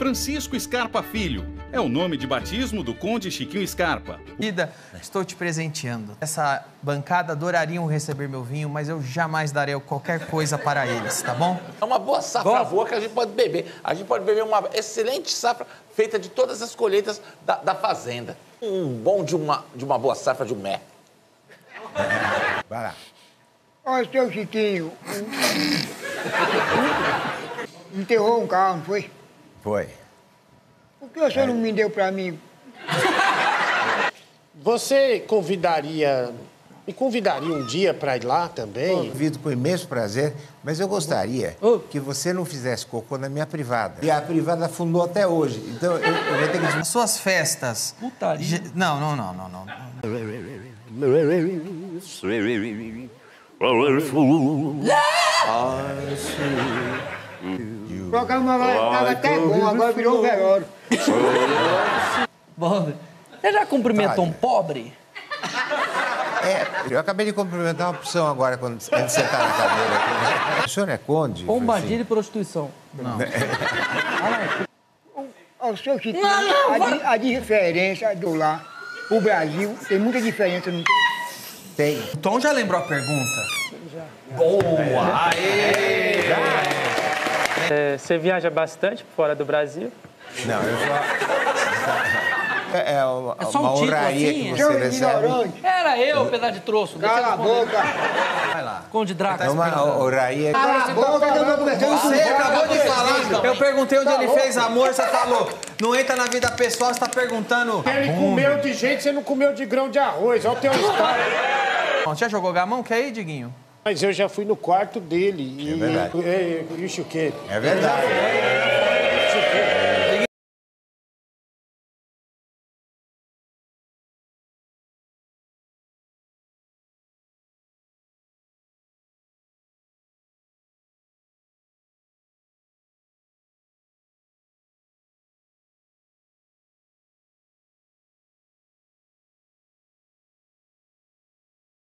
Francisco Scarpa Filho. É o nome de batismo do Conde Chiquinho Scarpa. Vida, estou te presenteando. Essa bancada adorariam receber meu vinho, mas eu jamais darei qualquer coisa para eles, tá bom? É uma boa safra boa que a gente pode beber. A gente pode beber uma excelente safra feita de todas as colheitas da fazenda. Bom de uma boa safra de mé. Vai lá. Olha, seu Chiquinho, enterrou um carro, não foi? Foi. Por que você não me deu pra mim? Você me convidaria um dia para ir lá também? Convido com imenso prazer, mas eu gostaria que você não fizesse cocô na minha privada. E a privada afundou até hoje, então eu vou ter que... As suas festas... Putaria. Não. O programa estava até bom, agora virou um velório. Bom, você já cumprimentou um pobre? Eu acabei de cumprimentar uma opção agora, quando antes de sentar na cadeira aqui. O senhor é conde? Bombadia e prostituição. Não. Olha, seu Chiquinho, a diferença do lá pro Brasil tem muita diferença, não tem? Tem. O Tom já lembrou a pergunta? Boa! Aê! Você viaja bastante fora do Brasil? Não, eu só... É só um uma título honraria assim, que é? você recebe. Era eu, pedaço de troço. Cala a boca! Vai lá. Conde Drácula. É uma honraria... Cala a boca, eu tô conversando com Você acabou de falar. Eu perguntei onde ele fez amor, você falou. Não entra na vida pessoal, você tá perguntando. Ele comeu de jeito, você não comeu de grão de arroz. Olha o teu estado. Você já jogou gamão? Quer ir, Diguinho? Mas eu já fui no quarto dele. É verdade. Ixi, o quê? É verdade. Ixi, o quê?